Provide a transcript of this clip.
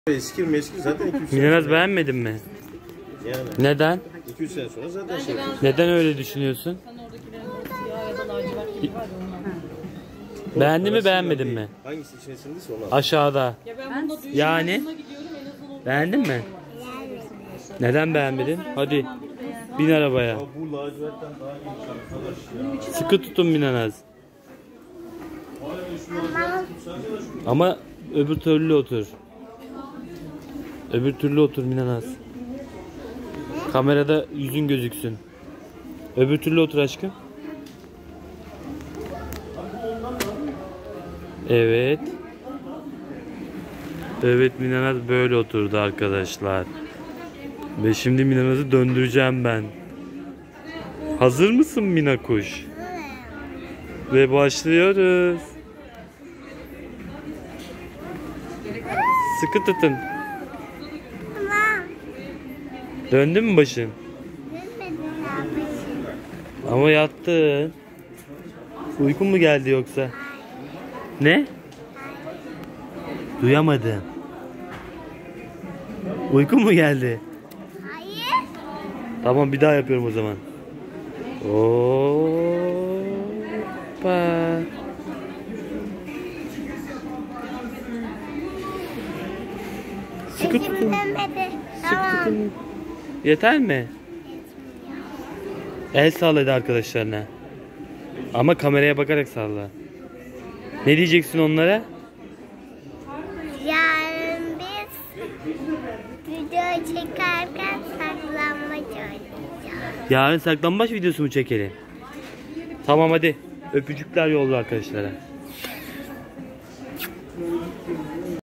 Eski zaten 200 sene. Minanaz beğenmedin mi? Yani. Neden? 200 sene sonra zaten şey. Neden öyle düşünüyorsun? Beğendin mi beğenmedin mi? Hangisi içine sindiyse onu al. Aşağıda. Yani beğendin mi? Neden beğenmedin? Hadi bin arabaya. Bu lacivertten daha geniş arkadaş ya. Sıkı tutun Minanaz. Ama öbür türlü otur. Öbür türlü otur Minanaz. Kamerada yüzün gözüksün. Öbür türlü otur aşkım. Evet. Evet, Minanaz böyle oturdu arkadaşlar. Ve şimdi Minanaz'ı döndüreceğim ben. Hazır mısın Mina kuş? Ve başlıyoruz. Sıkı tutun. Döndü mü başın? Ama yattın. Uykun mu geldi yoksa? Ne? Duyamadım. Uykun mu geldi? Hayır. Tamam, bir daha yapıyorum o zaman. Hoppa. Sıkı tutun. Sıkı tutun. Yeter mi? El salladı arkadaşlarına. Ama kameraya bakarak salla. Ne diyeceksin onlara? Yarın biz video çekerken saklanmaç oynayacağız. Yarın saklambaç videosu mu çekelim? Tamam hadi. Öpücükler yolla arkadaşlara.